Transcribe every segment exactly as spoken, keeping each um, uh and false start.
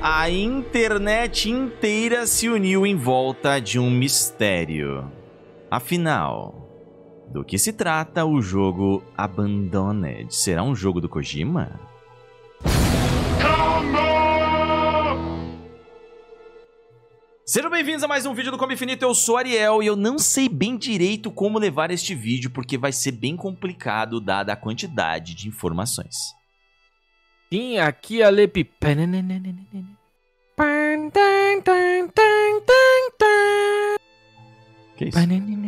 A internet inteira se uniu em volta de um mistério. Afinal, do que se trata o jogo Abandoned? Será um jogo do Kojima? Sejam bem-vindos a mais um vídeo do Combo Infinito, eu sou Ariel e eu não sei bem direito como levar este vídeo porque vai ser bem complicado dada a quantidade de informações. Sim, aqui a Lepi... Que isso?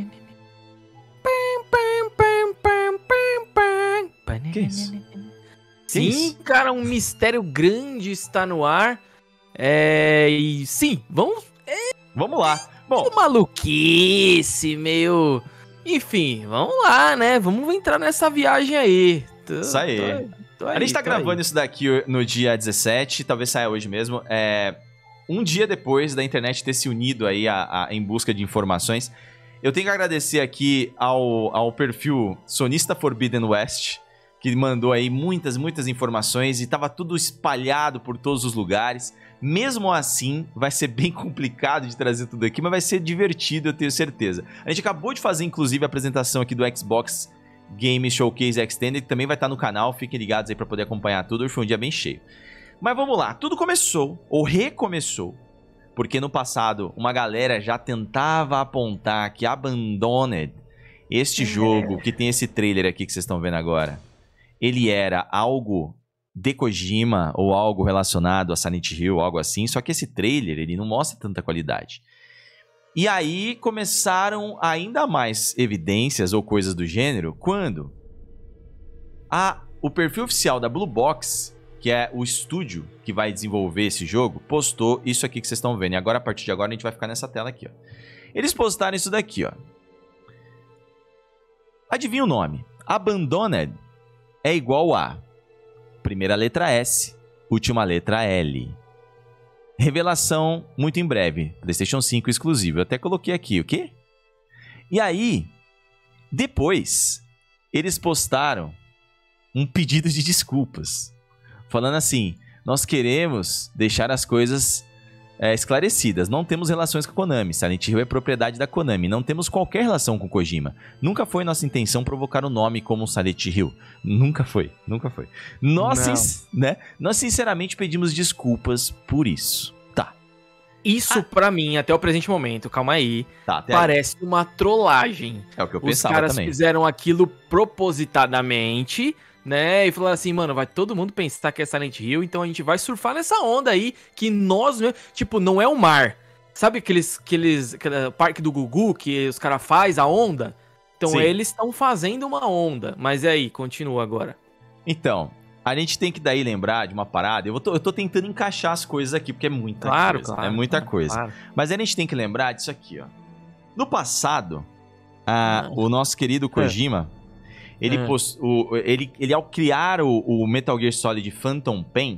Que isso? Sim, isso? cara, um mistério grande está no ar. É... E sim, vamos... Vamos lá. Bom, Que maluquice, meio... Enfim, vamos lá, né? Vamos entrar nessa viagem aí. Tô, isso aí. Tô, tô A gente tá tô gravando aí. isso daqui no dia dezessete, talvez saia hoje mesmo. É um dia depois da internet ter se unido aí a, a, em busca de informações. Eu tenho que agradecer aqui ao, ao perfil Sonista Forbidden West, que mandou aí muitas, muitas informações e tava tudo espalhado por todos os lugares. Mesmo assim, vai ser bem complicado de trazer tudo aqui, mas vai ser divertido, eu tenho certeza. A gente acabou de fazer, inclusive, a apresentação aqui do Xbox Game Showcase Extended, que também vai estar no canal, fiquem ligados aí pra poder acompanhar tudo, hoje foi um dia bem cheio. Mas vamos lá, tudo começou, ou recomeçou, porque no passado uma galera já tentava apontar que Abandoned, este jogo que tem esse trailer aqui que vocês estão vendo agora, ele era algo de Kojima ou algo relacionado a Silent Hill, algo assim, só que esse trailer ele não mostra tanta qualidade. E aí começaram ainda mais evidências ou coisas do gênero quando a, o perfil oficial da Blue Box, que é o estúdio que vai desenvolver esse jogo, postou isso aqui que vocês estão vendo. E agora, a partir de agora, a gente vai ficar nessa tela aqui, ó. Eles postaram isso daqui, ó. Adivinha o nome? Abandoned é igual a primeira letra S, última letra L. Revelação muito em breve. PlayStation cinco exclusivo. Eu até coloquei aqui, o quê? E aí, depois, eles postaram um pedido de desculpas. Falando assim, nós queremos deixar as coisas é, esclarecidas. Não temos relações com a Konami. Silent Hill é propriedade da Konami. Não temos qualquer relação com Kojima. Nunca foi nossa intenção provocar o nome como Silent Hill. Nunca foi, nunca foi. Nós, sin né? Nós sinceramente pedimos desculpas por isso. Tá. Isso Ah. pra mim, até o presente momento, calma aí, Tá, até aí. parece uma trollagem. É o que eu Os pensava caras também. fizeram aquilo propositadamente, né? E falaram assim, mano, vai todo mundo pensar que é Silent Hill, então a gente vai surfar nessa onda aí, que nós, mesmo, tipo, não é o mar. Sabe aqueles, aqueles aquele parque do Gugu que os caras fazem a onda? Então Sim. eles estão fazendo uma onda. Mas e aí, continua agora. Então, a gente tem que daí lembrar de uma parada. Eu tô, eu tô tentando encaixar as coisas aqui, porque é muita Claro, coisa. claro. É muita claro, coisa. claro. Mas a gente tem que lembrar disso aqui, ó. No passado, a, Não. o nosso querido Kojima, ele, É. pos, o, ele, ele ao criar o, o Metal Gear Solid Phantom Pain,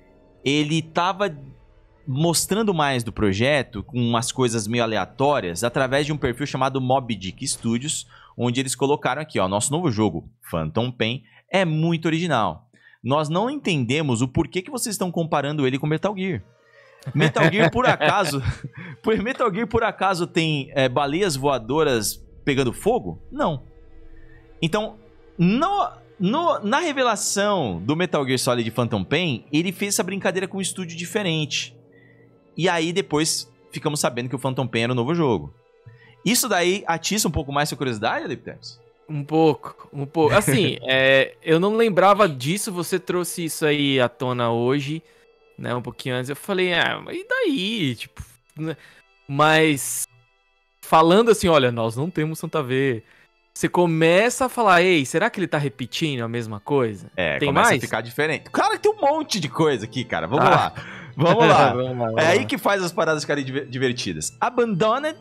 ele tava mostrando mais do projeto com umas coisas meio aleatórias através de um perfil chamado Mob Dick Studios, onde eles colocaram aqui, ó, nosso novo jogo, Phantom Pain, é muito original. Nós não entendemos o porquê que vocês estão comparando ele com Metal Gear. Metal Gear, por acaso... por Metal Gear, por acaso, tem é, baleias voadoras pegando fogo? Não. Então, no, no, na revelação do Metal Gear Solid Phantom Pain, ele fez essa brincadeira com um estúdio diferente. E aí, depois, ficamos sabendo que o Phantom Pain era o novo jogo. Isso daí atiça um pouco mais sua curiosidade, Adepters? Um pouco, um pouco. Assim, é, eu não lembrava disso, você trouxe isso aí à tona hoje, né, um pouquinho antes. Eu falei, ah, mas e daí? Tipo, né? Mas falando assim, olha, nós não temos Santa V. Você começa a falar, ei, será que ele tá repetindo a mesma coisa? É, tem começa mais? a ficar diferente. Claro que tem um monte de coisa aqui, cara. Vamos Ah. lá. Vamos lá. Vamos lá, vamos É aí lá. que faz as paradas ficarem diver- divertidas. Abandoned,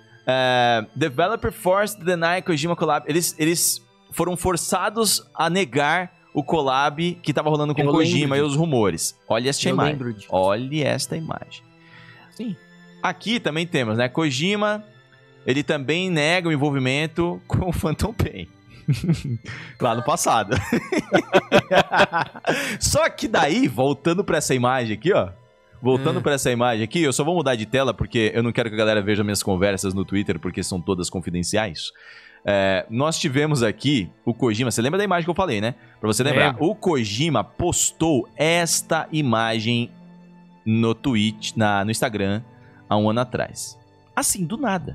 uh, developer forced to deny Kojima collab. Eles, eles foram forçados a negar o collab que tava rolando com Eu Kojima e lembro os rumores. Olha esta Eu imagem. lembro disso. Olha esta imagem. Sim. Aqui também temos, né? Kojima, ele também nega o envolvimento com o Phantom Pain. Lá no passado. Só que daí, voltando pra essa imagem aqui, ó. Voltando É. pra essa imagem aqui, eu só vou mudar de tela porque eu não quero que a galera veja minhas conversas no Twitter, porque são todas confidenciais. É, nós tivemos aqui o Kojima, você lembra da imagem que eu falei, né? Pra você lembrar, Lembro. o Kojima postou esta imagem no Twitch, na, no Instagram, há um ano atrás. Assim, do nada.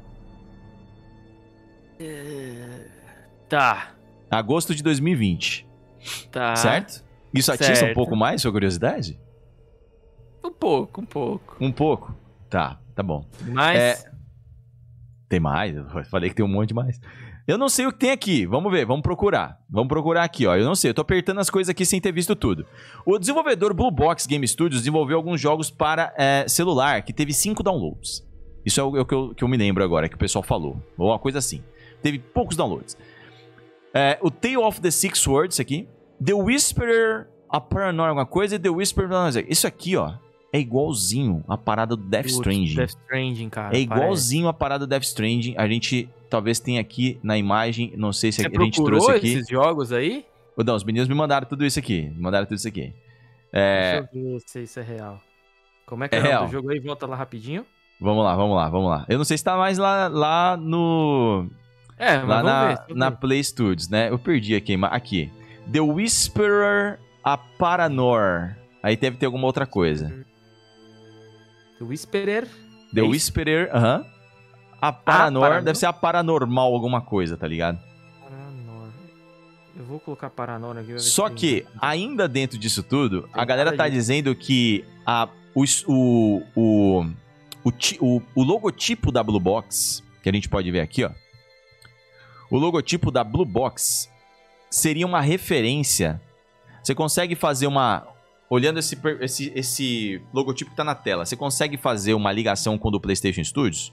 Tá, Agosto de dois mil e vinte, tá. certo? Isso atiça um certo. pouco mais sua curiosidade? Um pouco, um pouco. Um pouco? Tá, tá bom. Mas... É, Tem mais? Eu falei que tem um monte mais. Eu não sei o que tem aqui. Vamos ver, vamos procurar. Vamos procurar aqui, ó. Eu não sei, eu tô apertando as coisas aqui sem ter visto tudo. O desenvolvedor Blue Box Game Studios desenvolveu alguns jogos para é, celular, que teve cinco downloads. Isso é o, é o que, eu, que eu me lembro agora, que o pessoal falou. Ou uma coisa assim. Teve poucos downloads. É, o Tale of the Six Swords aqui. The Whisperer, a Paranormal, alguma coisa, e The Whisperer... Isso aqui, ó, é igualzinho a parada do Death Putz, Stranding. Death Stranding, cara. É igualzinho a parada do Death Stranding. A gente talvez tenha aqui na imagem, não sei se Você a gente procurou trouxe aqui. esses jogos aí? Não, os meninos me mandaram tudo isso aqui. Me mandaram tudo isso aqui. É, Deixa eu ver se isso é real. Como é que É é, o nome real. do jogo aí? Volta lá rapidinho. vamos lá, vamos lá, vamos lá. Eu não sei se tá mais lá, lá no... É, mas Lá vamos na, ver. vamos na ver. Play Studios, né? Eu perdi aqui. mas Aqui. The Whisperer, a Paranor. Aí deve ter alguma outra coisa. The Whisperer. The É isso? Whisperer, aham. A Paranor Paranor? deve ser a Paranormal alguma coisa, tá ligado? Paranor. Eu vou colocar Paranor aqui. pra ver Só se que, tem. ainda dentro disso tudo, Tem a galera nada tá disso. dizendo que a, o, o, o, o, ti- o, o logotipo da Blue Box, que a gente pode ver aqui, ó. O logotipo da Blue Box seria uma referência. Você consegue fazer uma... Olhando esse, per- esse, esse logotipo que tá na tela, você consegue fazer uma ligação com o do PlayStation Studios?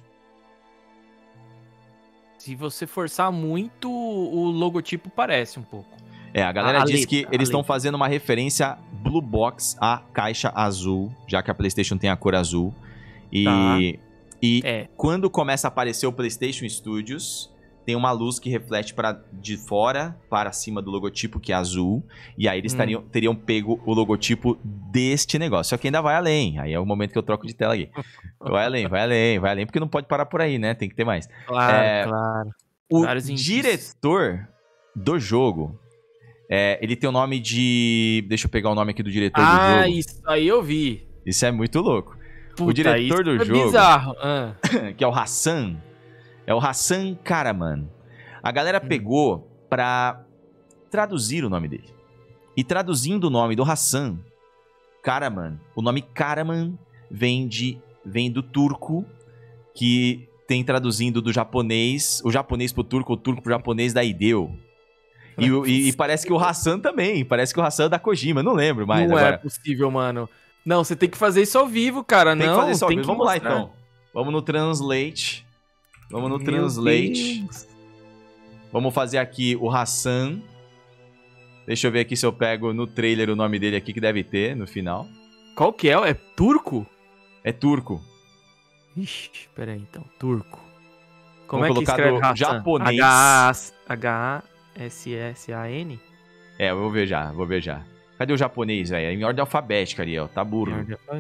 Se você forçar muito, o logotipo parece um pouco. É, a galera A- a diz letra, que a eles estão letra. fazendo uma referência Blue Box à caixa azul, já que a PlayStation tem a cor azul. E, Tá. e É. quando começa a aparecer o PlayStation Studios, tem uma luz que reflete para de fora para cima do logotipo, que é azul. E aí eles Hum. teriam, teriam pego o logotipo deste negócio. Só que ainda vai além. Aí é o momento que eu troco de tela aqui. Vai além, vai além, vai além, porque não pode parar por aí, né? Tem que ter mais. Claro, É, claro. O Vários indícios. diretor do jogo, é, ele tem o nome de... Deixa eu pegar o nome aqui do diretor Ah, do jogo. isso aí eu vi. Isso é muito louco. Puta, diretor isso do é jogo- bizarro. Ah. Que é o Hassan. É o Hassan Karaman. A galera Hum. pegou pra traduzir o nome dele. E traduzindo o nome do Hassan Karaman, o nome Karaman vem, de, vem do turco, que tem traduzindo do japonês, o japonês pro turco, o turco pro japonês da Ideu. E, o- e- e parece que o Hassan também, parece que o Hassan é da Kojima, não lembro mais não agora. é possível, mano. Não, você tem que fazer isso ao vivo, cara. Tem não, que fazer isso ao tem vivo. que Vamos lá mostrar. então. Vamos no Translate. Vamos no Meu Translate. Deus. Vamos fazer aqui o Hassan. Deixa eu ver aqui se eu pego no trailer o nome dele aqui, que deve ter no final. Qual que é? É turco? É turco. Ixi, pera aí então. Turco. Como Vamos é que colocar escreve do Hassan? japonês. H A S S A N? É, eu vou ver já, vou ver já. Cadê o japonês, velho? É em ordem alfabética ali, ó. Tá burro.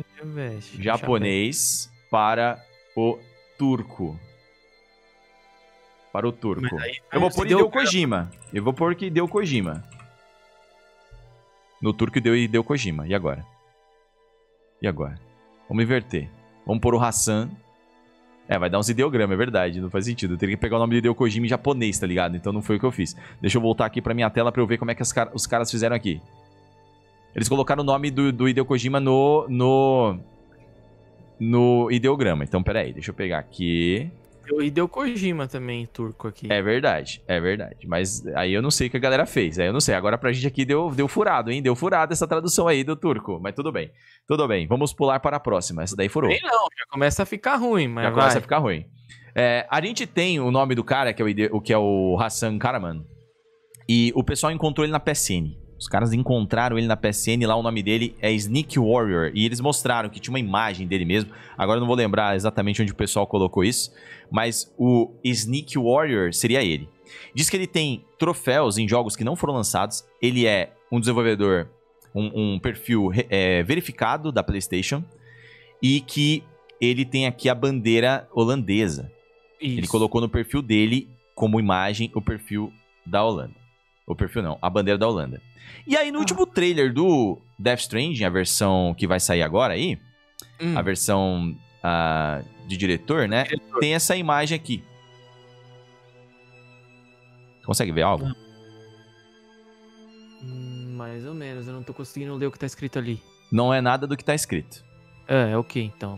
Japonês para o turco. Para o turco. Mas aí- Eu vou aí pôr você deu- Hideo Kojima. Eu vou pôr que deu Kojima. No turco deu Hideo Kojima. E agora? E agora? Vamos inverter. Vamos pôr o Hassan. É, vai dar uns ideogramas, é verdade. Não faz sentido. Eu teria que pegar o nome de Hideo Kojima em japonês, tá ligado? Então não foi o que eu fiz. Deixa eu voltar aqui pra minha tela pra eu ver como é que os, car- os caras fizeram aqui. Eles colocaram o nome do, do Hideo Kojima no... No... No ideograma. Então, peraí. Deixa eu pegar aqui... E deu Kojima também, turco aqui. É verdade, é verdade. Mas aí eu não sei o que a galera fez. Aí eu não sei. Agora pra gente aqui deu, deu furado, hein? Deu furado essa tradução aí do turco. Mas tudo bem. Tudo bem. Vamos pular para a próxima. Essa daí furou. Bem não, já começa a ficar ruim, mas Já vai. começa a ficar ruim. É, a gente tem o nome do cara, que é o, ide- o que é o Hassan Karaman. E o pessoal encontrou ele na P S N. Os caras encontraram ele na P S N, lá o nome dele é Sneak Warrior. E eles mostraram que tinha uma imagem dele mesmo. Agora eu não vou lembrar exatamente onde o pessoal colocou isso. Mas o Sneak Warrior seria ele. Diz que ele tem troféus em jogos que não foram lançados. Ele é um desenvolvedor, um, um perfil é, verificado da PlayStation. e que ele tem aqui a bandeira holandesa. Isso. Ele colocou no perfil dele, como imagem, o perfil da Holanda. O perfil não, a bandeira da Holanda. E aí, no ah. último trailer do Death Stranding, a versão que vai sair agora aí, hum. a versão uh, de diretor, né? Diretor. Tem essa imagem aqui. Consegue ver algo? Hum, mais ou menos, eu não tô conseguindo ler o que tá escrito ali. Não é nada do que tá escrito. É, ok, então.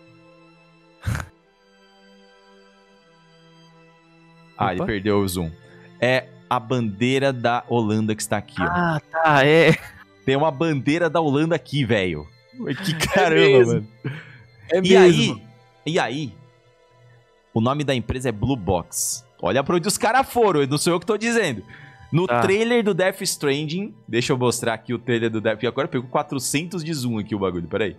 Ah, Opa. Ele perdeu o zoom. É a bandeira da Holanda que está aqui, ó. Ah, tá, é. Tem uma bandeira da Holanda aqui, velho. Que caramba, é mano. É e mesmo. aí, e aí, o nome da empresa é Blue Box. Olha pra onde os caras foram, não sou eu que tô dizendo. No tá. trailer do Death Stranding, deixa eu mostrar aqui o trailer do Death... Agora pegou quatrocentos de zoom aqui o bagulho, peraí.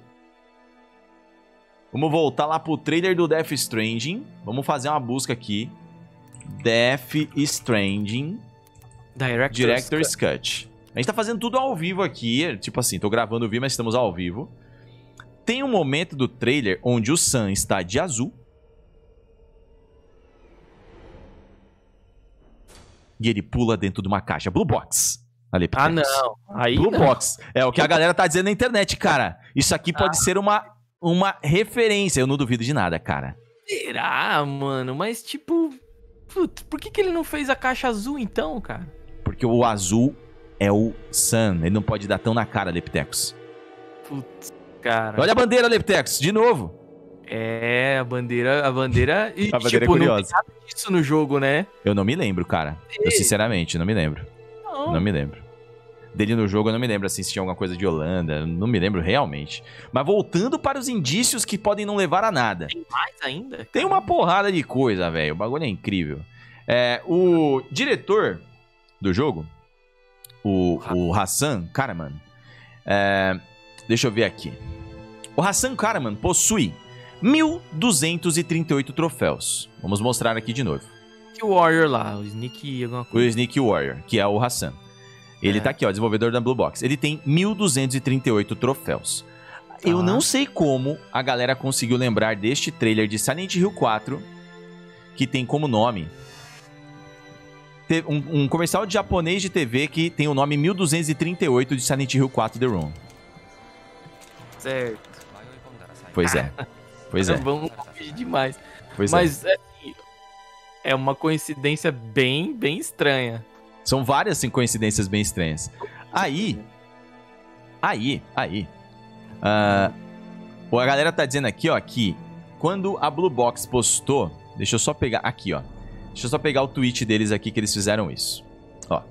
Vamos voltar lá pro trailer do Death Stranding. Vamos fazer uma busca aqui. Death Stranding Director's, Director's Cut. Cut. A gente tá fazendo tudo ao vivo aqui. Tipo assim, tô gravando o vídeo, mas estamos ao vivo. Tem um momento do trailer onde o Sam está de azul. E ele pula dentro de uma caixa Blue Box. Ali, ah, não. Aí Blue não. Box. É o que a galera tá dizendo na internet, cara. Isso aqui pode ah. ser uma, uma referência. Eu não duvido de nada, cara. Será, mano? Mas, tipo... Putz, por que, que ele não fez a caixa azul, então, cara? Porque o azul é o Sam. Ele não pode dar tão na cara, Leptecos. Putz, cara. Olha a bandeira, Leptecos, de novo. É, a bandeira... A bandeira... E, a bandeira tipo, é curiosa. Não tem nada disso no jogo, né? Eu não me lembro, cara. Eu, sinceramente, não me lembro. Não. Não me lembro. Dele no jogo, eu não me lembro, assim, se tinha alguma coisa de Holanda. Não me lembro realmente. Mas voltando para os indícios que podem não levar a nada. Tem mais ainda? Cara. Tem uma porrada de coisa, velho. O bagulho é incrível. É, o diretor do jogo, o, o Hassan Karaman, é, deixa eu ver aqui. O Hassan Karaman possui mil duzentos e trinta e oito troféus. Vamos mostrar aqui de novo. E o Warrior lá, o Sneak alguma coisa. O Sneak Warrior, que é o Hassan. Ele é. tá aqui, ó, desenvolvedor da Blue Box. Ele tem mil duzentos e trinta e oito troféus. Ah. Eu não sei como a galera conseguiu lembrar deste trailer de Silent Hill quatro, que tem como nome... Um, um comercial de japonês de T V que tem o nome mil duzentos e trinta e oito de Silent Hill quatro The Room. Certo. Pois é. Pois é. Vamos pedir demais. Pois Mas é. é. É uma coincidência bem, bem estranha. São várias assim, coincidências bem estranhas. Aí, aí, aí, uh, a galera tá dizendo aqui, ó, que quando a Blue Box postou, deixa eu só pegar, aqui, ó, deixa eu só pegar o tweet deles aqui que eles fizeram isso, ó.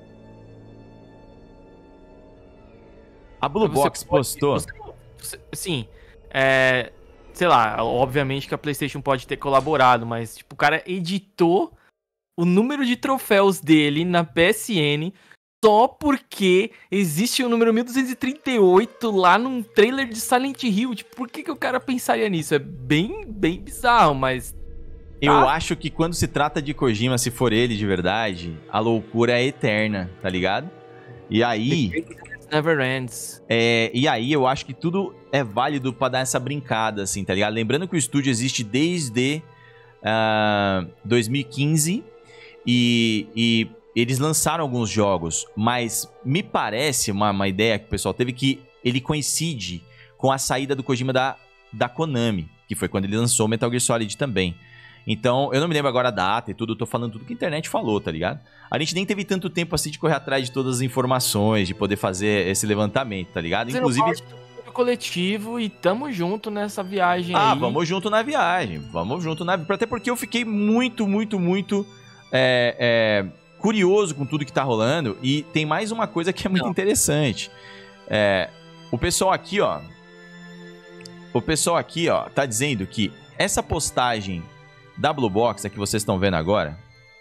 A Blue você Box pode, postou... Você, você, sim, é, sei lá, obviamente que a PlayStation pode ter colaborado, mas tipo, o cara editou o número de troféus dele na P S N só porque existe o número mil duzentos e trinta e oito lá num trailer de Silent Hill. Tipo, por que, que o cara pensaria nisso? É bem, bem bizarro, mas... Eu ah. acho que quando se trata de Kojima, se for ele de verdade, a loucura é eterna, tá ligado? E aí... Never ends. É, e aí eu acho que tudo é válido pra dar essa brincada, assim, tá ligado? Lembrando que o estúdio existe desde uh, dois mil e quinze... E, e eles lançaram alguns jogos, mas me parece uma, uma ideia que o pessoal teve que ele coincide com a saída do Kojima da, da Konami, que foi quando ele lançou o Metal Gear Solid também. Então, eu não me lembro agora a data e tudo, eu tô falando tudo que a internet falou, tá ligado? A gente nem teve tanto tempo assim de correr atrás de todas as informações, de poder fazer esse levantamento, tá ligado? Inclusive... coletivo e tamo junto nessa viagem ah, aí. Ah, vamos junto na viagem, vamos junto na... Até porque eu fiquei muito, muito, muito... É, é, curioso com tudo que tá rolando. E tem mais uma coisa que é muito Não. interessante. É, o pessoal aqui, ó. O pessoal aqui, ó, tá dizendo que essa postagem da Blue Box, a que vocês estão vendo agora,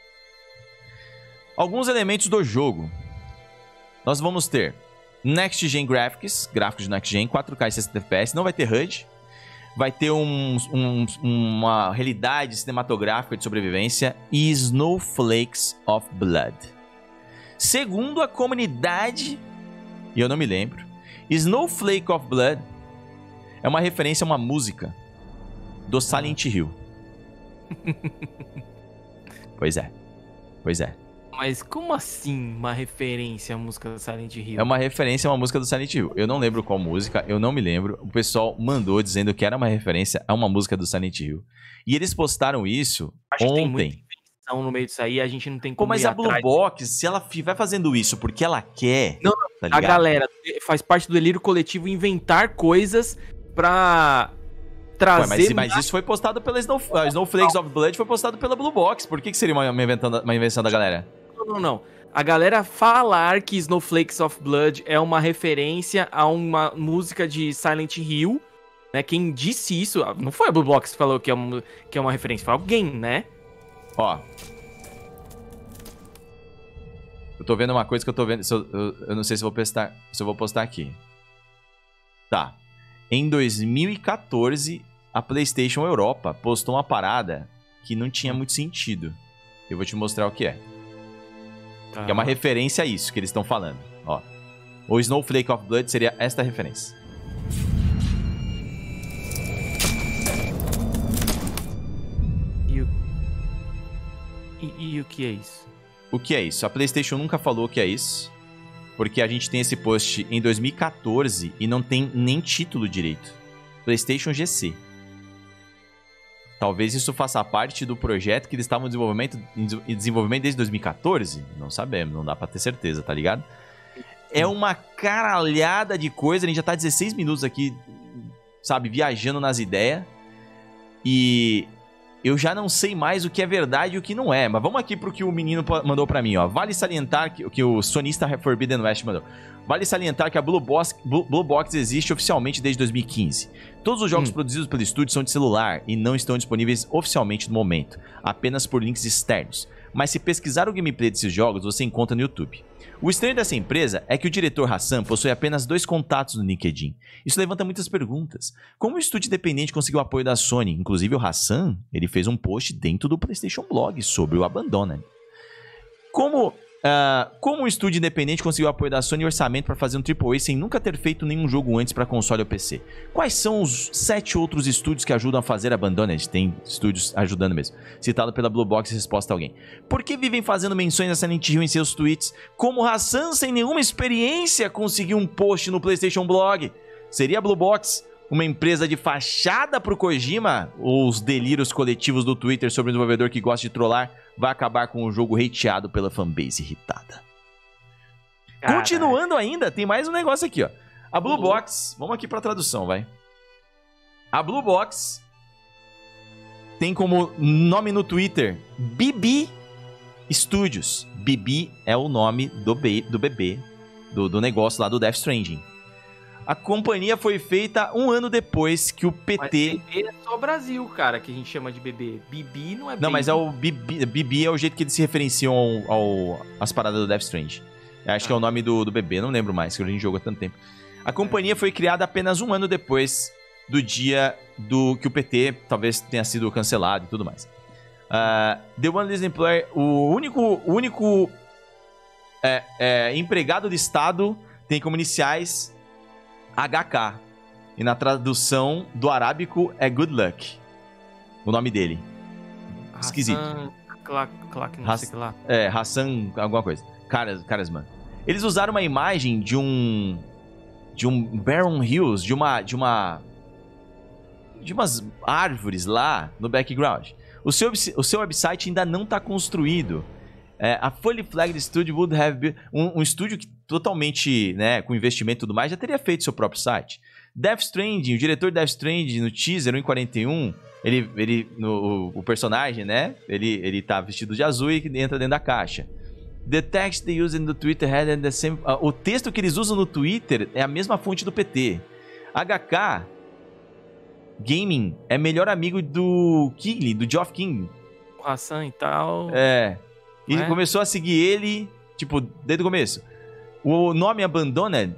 alguns elementos do jogo. Nós vamos ter Next Gen Graphics, gráficos de Next Gen, quatro K e sessenta F P S, não vai ter H U D. Vai ter um, um, uma realidade cinematográfica de sobrevivência e Snowflakes of Blood. Segundo a comunidade, e eu não me lembro, Snowflake of Blood É uma referência a uma música do Silent Hill. Pois é. Pois é. Mas como assim uma referência à música do Silent Hill? É uma referência a uma música do Silent Hill. Eu não lembro qual música, eu não me lembro. O pessoal mandou dizendo que era uma referência a uma música do Silent Hill. E eles postaram isso Acho que tem ontem. muita invenção no meio disso aí, a gente não tem Pô, como mas ir a Blue atrás. Box, se ela fi- vai fazendo isso porque ela quer, Não, tá A ligado? galera faz parte do delírio coletivo inventar coisas pra trazer... Ué, mas, mas isso foi postado pela Snow, uh, Snowflakes of Blood, foi postado pela Blue Box. Por que, que seria uma, uma, inventando- uma invenção da galera? Não, não, não. A galera falar que Snowflakes of Blood é uma referência a uma música de Silent Hill, né? Quem disse isso, não foi a Blue Box que falou que é uma, que é uma referência, foi alguém, né? Ó. Eu tô vendo uma coisa que eu tô vendo. se Eu, eu, eu não sei se eu, vou postar, se eu vou postar aqui. Tá. Em dois mil e quatorze, a PlayStation Europa postou uma parada que não tinha muito sentido. Eu vou te mostrar o que é. Tá. Que é uma referência a isso que eles estão falando. Ó. O Snowflake of Blood seria esta referência. E o... E, e o que é isso? O que é isso? A PlayStation nunca falou o que é isso. Porque a gente tem esse post em dois mil e quatorze e não tem nem título direito. PlayStation G C. Talvez isso faça parte do projeto que eles estavam em desenvolvimento, em desenvolvimento desde dois mil e quatorze? Não sabemos, não dá pra ter certeza, tá ligado? É uma caralhada de coisa, a gente já tá dezesseis minutos aqui, sabe, viajando nas ideias. E eu já não sei mais o que é verdade e o que não é. Mas vamos aqui pro que o menino mandou pra mim, ó. Vale salientar que, que o sonista Forbidden West mandou. Vale salientar que a Blue Box, Blue, Blue Box existe oficialmente desde dois mil e quinze. Todos os jogos Hum. produzidos pelo estúdio são de celular e não estão disponíveis oficialmente no momento, apenas por links externos. Mas se pesquisar o gameplay desses jogos, você encontra no YouTube. O estranho dessa empresa é que o diretor Hassan possui apenas dois contatos no LinkedIn. Isso levanta muitas perguntas. Como o estúdio independente conseguiu o apoio da Sony? Inclusive o Hassan, ele fez um post dentro do PlayStation Blog sobre o Abandoned. Como... Uh, como um estúdio independente conseguiu o apoio da Sony e orçamento para fazer um triplo A sem nunca ter feito nenhum jogo antes para console ou P C? Quais são os sete outros estúdios que ajudam a fazer Abandoned? Tem estúdios ajudando mesmo. Citado pela Blue Box, resposta a alguém. Por que vivem fazendo menções a Silent Hill em seus tweets? Como Hassan, sem nenhuma experiência, conseguiu um post no PlayStation Blog? Seria a Blue Box uma empresa de fachada pro Kojima? Ou os delírios coletivos do Twitter sobre um desenvolvedor que gosta de trollar vai acabar com o jogo hateado pela fanbase irritada? Caralho. Continuando ainda, tem mais um negócio aqui, ó. A Blue Uhum. Box, vamos aqui pra tradução, vai. A Blue Box tem como nome no Twitter B B Studios. B B é o nome do, be do bebê, do, do negócio lá do Death Stranding. A companhia foi feita um ano depois que o P T... Mas bebê é só Brasil, cara, que a gente chama de bebê. Bibi não é Não, mas é o B B, B B é o jeito que eles se referenciam ao, ao- às paradas do Death Stranding. Eu acho Ah. que é o nome do, do bebê, não lembro mais, que a gente jogou há tanto tempo. A companhia foi criada apenas um ano depois do dia do que o P T talvez tenha sido cancelado e tudo mais. Ah, The One Listening Player, o único, o único é, é, empregado de Estado tem como iniciais H K. E na tradução do arábico é Good Luck. O nome dele. Esquisito. Hassan, Clark, Clark, não Hass- sei o que lá. É, Hassan, alguma coisa. Caras, caras, mano. Eles usaram uma imagem de um. De um Barren Hills, de uma. De uma. De umas árvores lá no background. O seu, o seu website ainda não está construído. É, a Fully Flagged Studio would have been, um, um estúdio que totalmente, né, com investimento e tudo mais, já teria feito seu próprio site. Death Stranding, o diretor de Death Stranding no teaser um em quarenta e um, ele, ele, no, o, o personagem, né, ele, ele tá vestido de azul e entra dentro da caixa. The text they use in the Twitter had the same, uh, o texto que eles usam no Twitter é a mesma fonte do P T. H K Gaming é melhor amigo do King, do Geoff King. O Hassan e tal. É. E É? começou a seguir ele, tipo, desde o começo. O nome Abandoned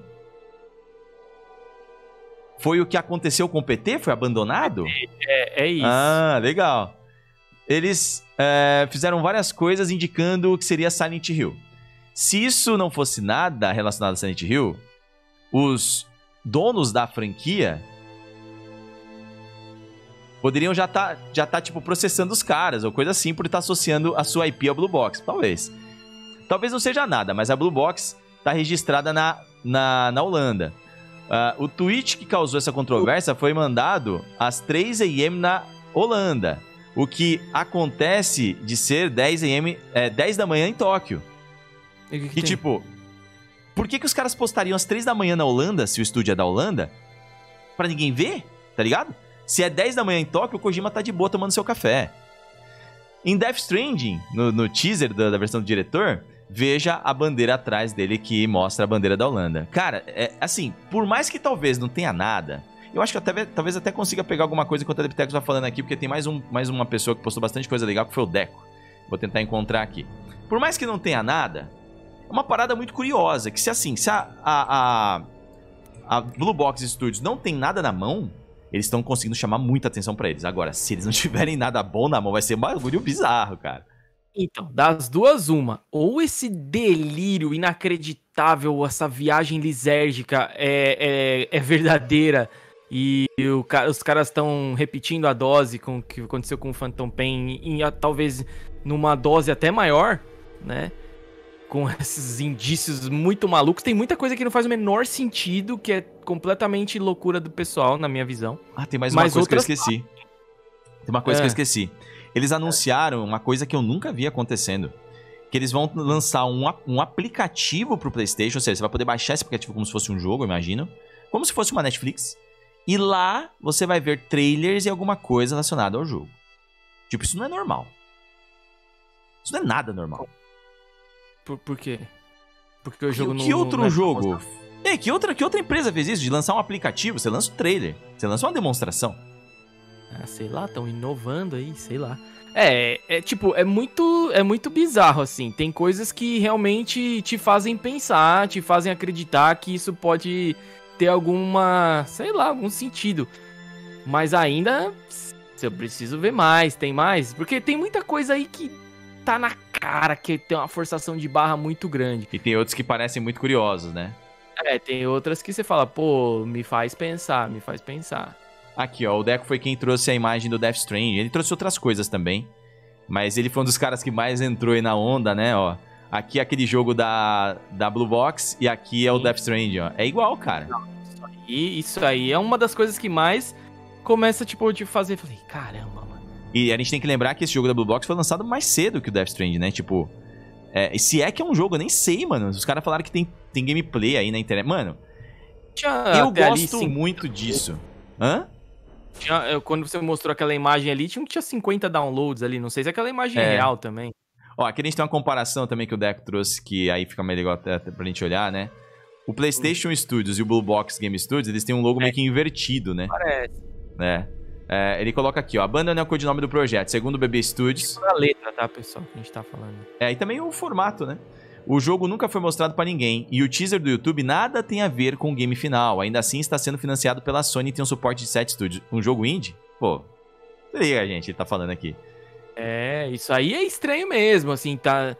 foi o que aconteceu com o P T? Foi abandonado? É, é isso. Ah, legal. Eles é, fizeram várias coisas indicando que seria Silent Hill. Se isso não fosse nada relacionado a Silent Hill, os donos da franquia poderiam já tá, já tá, tipo, processando os caras, ou coisa assim, por estar associando a sua I P ao Blue Box. Talvez. Talvez não seja nada, mas a Blue Box tá registrada na, na, na Holanda. Uh, o tweet que causou essa controvérsia foi mandado às três a m na Holanda, o que acontece de ser dez a m, é, dez da manhã em Tóquio. E, que que e tipo, por que, que os caras postariam às três da manhã na Holanda, se o estúdio é da Holanda, pra ninguém ver, tá ligado? Se é dez da manhã em Tóquio, o Kojima tá de boa tomando seu café. Em Death Stranding, no, no teaser da, da versão do diretor, veja a bandeira atrás dele que mostra a bandeira da Holanda. Cara, é, assim, por mais que talvez não tenha nada, eu acho que eu até, talvez até consiga pegar alguma coisa enquanto a Deptecos vai falando aqui, porque tem mais, um, mais uma pessoa que postou bastante coisa legal, que foi o Deco. Vou tentar encontrar aqui. Por mais que não tenha nada, é uma parada muito curiosa, que se assim, se a, a, a, a Blue Box Studios não tem nada na mão, eles estão conseguindo chamar muita atenção pra eles. Agora, se eles não tiverem nada bom na mão, vai ser um bagulho bizarro, cara. Então, das duas, uma. Ou esse delírio inacreditável, essa viagem lisérgica é, é, é verdadeira e o, os caras estão repetindo a dose com o que aconteceu com o Phantom Pain, em, em, talvez numa dose até maior, né? Com esses indícios muito malucos. Tem muita coisa que não faz o menor sentido, que é completamente loucura do pessoal, na minha visão. Ah, tem mais uma Mas coisa outras... que eu esqueci. Tem uma coisa É. que eu esqueci. Eles anunciaram uma coisa que eu nunca vi acontecendo. Que eles vão lançar um, um aplicativo pro PlayStation. Ou seja, você vai poder baixar esse aplicativo como se fosse um jogo, eu imagino. Como se fosse uma Netflix. E lá você vai ver trailers e alguma coisa relacionada ao jogo. Tipo, isso não é normal. Isso não é nada normal. Por, por quê? Porque o jogo que, não... que outro não é jogo? É, que outra, que outra empresa fez isso? De lançar um aplicativo, você lança um trailer. Você lança uma demonstração. Ah, sei lá, estão inovando aí, sei lá. É, é tipo, é muito, é muito bizarro, assim. Tem coisas que realmente te fazem pensar, te fazem acreditar que isso pode ter alguma, sei lá, algum sentido. Mas ainda, eu preciso ver mais, tem mais. Porque tem muita coisa aí que tá na cara, que tem uma forçação de barra muito grande. E tem outros que parecem muito curiosos, né? É, tem outras que você fala, pô, me faz pensar, me faz pensar. Aqui, ó, o Deco foi quem trouxe a imagem do Death Stranding. Ele trouxe outras coisas também. Mas ele foi um dos caras que mais entrou aí na onda, né, ó. Aqui é aquele jogo da, da Blue Box e aqui é o Sim. Death Stranding, ó. É igual, cara. E isso aí é uma das coisas que mais começa, tipo, de fazer. Falei, caramba, mano. E a gente tem que lembrar que esse jogo da Blue Box foi lançado mais cedo que o Death Stranding, né? Tipo, é, se é que é um jogo, eu nem sei, mano. Os caras falaram que tem, tem gameplay aí na internet. Mano, Tinha eu até ali gosto cinco- muito disso. Hã? tinha- eu- quando você mostrou aquela imagem ali, tinha, tinha cinquenta downloads ali. Não sei se aquela imagem é É. real também. Ó, aqui a gente tem uma comparação também que o Deco trouxe, que aí fica mais legal até, até pra gente olhar, né? O PlayStation Studios e o Blue Box Game Studios, eles têm um logo É. meio que invertido, né? Parece. É. É, ele coloca aqui, ó, a banda não é o codinome do projeto, segundo o B B Studios. A letra, tá, pessoal? Que a gente tá falando. É, e também o formato, né? O jogo nunca foi mostrado pra ninguém, e o teaser do YouTube nada tem a ver com o game final. Ainda assim, está sendo financiado pela Sony e tem um suporte de sete estúdios. Um jogo indie? Pô, liga, gente, ele tá falando aqui. É, isso aí é estranho mesmo, assim, tá.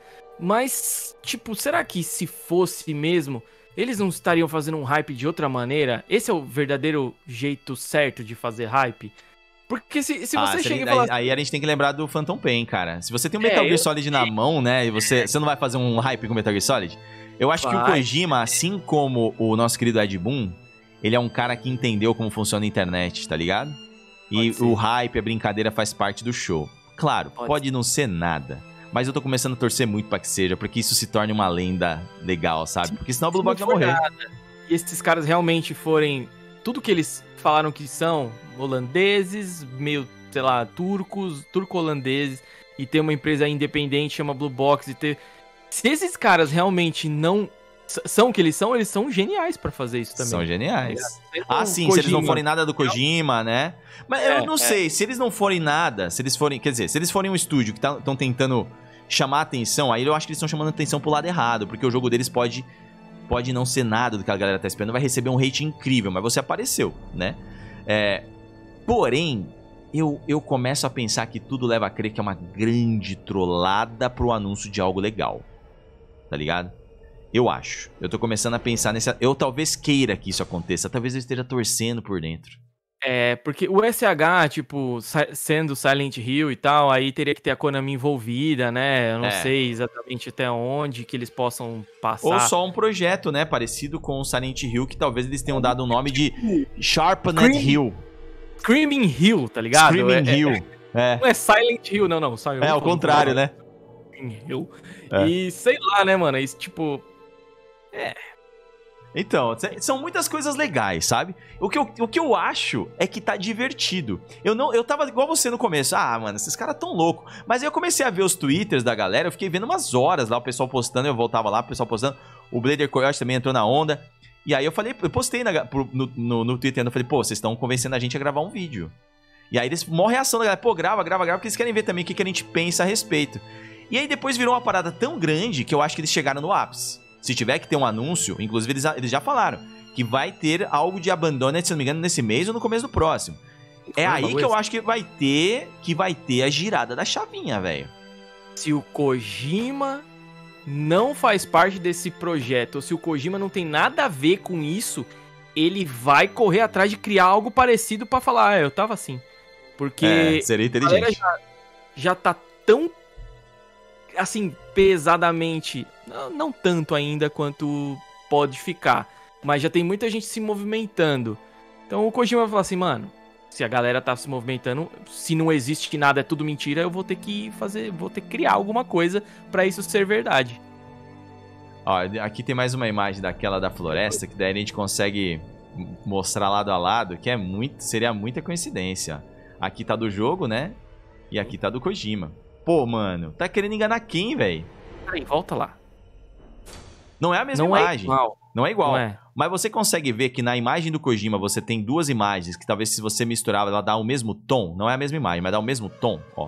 Mas, tipo, será que se fosse mesmo, eles não estariam fazendo um hype de outra maneira? Esse é o verdadeiro jeito certo de fazer hype? Porque se, se Ah, você se chega ele- e fala aí, aí a gente tem que lembrar do Phantom Pain, cara. Se você tem um É, Metal Gear eu Solid na mão, né, e você, você não vai fazer um hype com o Metal Gear Solid? Eu acho que o Vai. Kojima, assim como o nosso querido Ed Boon, ele é um cara que entendeu como funciona a internet, tá ligado? E Pode ser. o hype, a brincadeira faz parte do show. Claro, Pode pode, não ser nada, mas eu tô começando a torcer muito pra que seja, porque isso se torne uma lenda legal, sabe? Porque senão o Blue Se não Box vai for morrer. nada, e esses caras realmente forem tudo que eles falaram que são, holandeses, meio, sei lá, turcos, turco-holandeses, e ter uma empresa independente, chama Blue Box, e ter... Se esses caras realmente não s- são o que eles são, eles são geniais pra fazer isso também. São geniais. Eles Ah, são sim, se eles não Kojima. forem nada do Kojima, né? Mas É, eu não é. sei, se eles não forem nada, se eles forem, quer dizer, se eles forem um estúdio que estão tentando chamar atenção, aí eu acho que eles estão chamando atenção pro lado errado, porque o jogo deles pode, pode não ser nada do que a galera tá esperando, vai receber um hate incrível, mas você apareceu, né? É, porém, eu, eu começo a pensar que tudo leva a crer que é uma grande trollada pro anúncio de algo legal, tá ligado? Eu acho. Eu tô começando a pensar nessa. Eu talvez queira que isso aconteça. Talvez eu esteja torcendo por dentro. É, porque o S H, tipo, sendo Silent Hill e tal, aí teria que ter a Konami envolvida, né? Eu não É. sei exatamente até onde que eles possam passar. Ou só um projeto, né, parecido com o Silent Hill, que talvez eles tenham dado o nome de Sharpened Hill. Screaming Hill, tá ligado? Screaming é, Hill. É, é. Não é Silent Hill, não, não. Silent é, ao contrário, né? Screaming Hill. É. E sei lá, né, mano? Isso, tipo... É... Então, são muitas coisas legais, sabe? O que, eu, o que eu acho é que tá divertido. Eu não, eu tava igual você no começo. Ah, mano, esses caras tão loucos. Mas aí eu comecei a ver os twitters da galera, eu fiquei vendo umas horas lá, o pessoal postando, eu voltava lá, o pessoal postando. O Blader Coyote também entrou na onda. E aí eu falei, eu postei na, no, no, no Twitter, eu falei, pô, vocês estão convencendo a gente a gravar um vídeo. E aí eles, maior reação da galera, pô, grava, grava, grava, porque eles querem ver também o que, que a gente pensa a respeito. E aí depois virou uma parada tão grande que eu acho que eles chegaram no ápice. Se tiver que ter um anúncio, inclusive eles, eles já falaram que vai ter algo de Abandoned, se não me engano, nesse mês ou no começo do próximo. É ah, aí que eu acho que vai ter que vai ter a girada da chavinha, velho. Se o Kojima não faz parte desse projeto, ou se o Kojima não tem nada a ver com isso, ele vai correr atrás de criar algo parecido pra falar, ah, eu tava assim. Porque é, seria inteligente. Já, já tá tão, assim, pesadamente, não, não tanto ainda quanto pode ficar, mas já tem muita gente se movimentando. Então o Kojima vai falar assim, mano, se a galera tá se movimentando, se não existe nada, é tudo mentira, eu vou ter que fazer, vou ter que criar alguma coisa pra isso ser verdade. Ó, aqui tem mais uma imagem daquela da floresta, que daí a gente consegue mostrar lado a lado, que é muito, seria muita coincidência. Aqui tá do jogo, né? E aqui tá do Kojima. Pô, mano, tá querendo enganar quem, velho? Peraí, volta lá. Não é a mesma não imagem. É igual. Não é igual. Não é. Mas você consegue ver que na imagem do Kojima você tem duas imagens que talvez se você misturar ela dá o mesmo tom. Não é a mesma imagem, mas dá o mesmo tom, ó.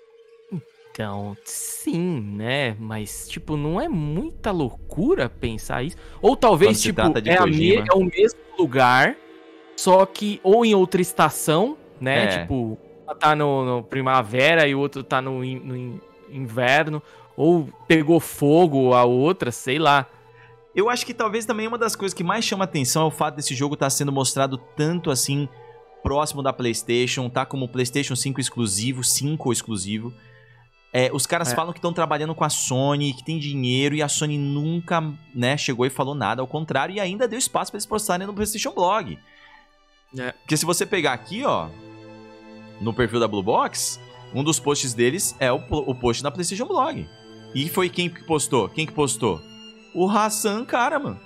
Então, sim, né? Mas, tipo, não é muita loucura pensar isso? Ou talvez, tipo, é, a me- é o mesmo lugar, só que ou em outra estação, né? É. Tipo, tá no, no primavera e o outro tá no, in- no in- inverno. Ou pegou fogo a outra, sei lá. Eu acho que talvez também uma das coisas que mais chama atenção é o fato desse jogo estar sendo mostrado tanto assim próximo da PlayStation, tá como PlayStation cinco exclusivo, cinco exclusivo. É, os caras é. falam que estão trabalhando com a Sony, que tem dinheiro, e a Sony nunca, né, chegou e falou nada, ao contrário, e ainda deu espaço para eles postarem no PlayStation Blog. É. Porque se você pegar aqui, ó, no perfil da Blue Box, um dos posts deles é o, o post da PlayStation Blog. E foi quem que postou? Quem que postou? O Hassan, cara, mano.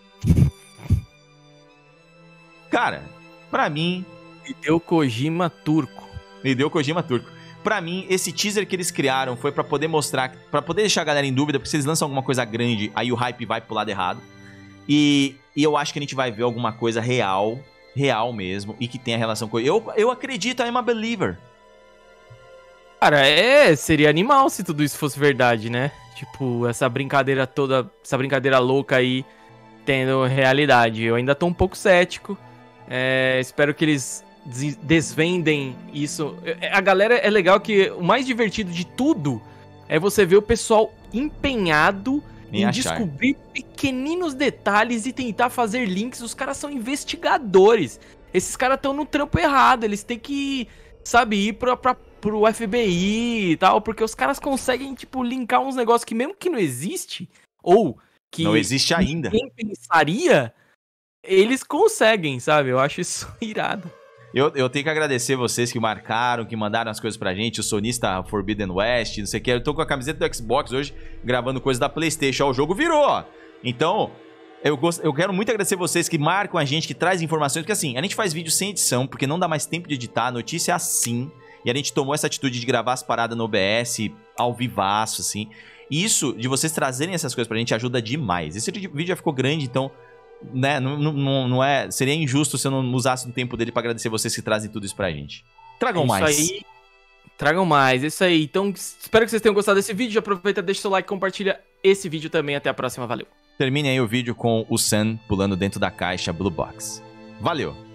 Cara, pra mim... Me deu Kojima turco. Me deu Kojima turco. Pra mim, esse teaser que eles criaram foi pra poder mostrar... Pra poder deixar a galera em dúvida, porque se eles lançam alguma coisa grande, aí o hype vai pro lado errado. E, e eu acho que a gente vai ver alguma coisa real, real mesmo, e que tenha relação com... Eu, eu acredito, I'm a believer. Cara, é... Seria animal se tudo isso fosse verdade, né? Tipo, essa brincadeira toda, essa brincadeira louca aí, tendo realidade. Eu ainda tô um pouco cético. É, espero que eles desvendem isso. A galera, é legal que o mais divertido de tudo é você ver o pessoal empenhado em, em descobrir pequeninos detalhes e tentar fazer links. Os caras são investigadores. Esses caras estão no trampo errado. Eles têm que, sabe, ir pra... pra pro F B I e tal, porque os caras conseguem, tipo, linkar uns negócios que mesmo que não existe, ou que não existe ainda, ninguém pensaria, eles conseguem, sabe? Eu acho isso irado. Eu, eu tenho que agradecer vocês que marcaram, que mandaram as coisas pra gente, o sonista Forbidden West, não sei o que. Eu tô com a camiseta do Xbox hoje, gravando coisas da PlayStation. Ó, o jogo virou, ó. Então, eu, gost... eu quero muito agradecer vocês que marcam a gente, que trazem informações, porque assim, a gente faz vídeo sem edição, porque não dá mais tempo de editar, a notícia é assim. E a gente tomou essa atitude de gravar as paradas no O B S, ao vivaço, assim. E isso, de vocês trazerem essas coisas pra gente, ajuda demais. Esse vídeo já ficou grande, então, né, não, não, não é... Seria injusto se eu não usasse o tempo dele pra agradecer vocês que trazem tudo isso pra gente. Tragam isso mais. Isso aí. Tragam mais, isso aí. Então, espero que vocês tenham gostado desse vídeo. Aproveita, deixa o seu like, compartilha esse vídeo também. Até a próxima, valeu. Termine aí o vídeo com o Sam pulando dentro da caixa Blue Box. Valeu!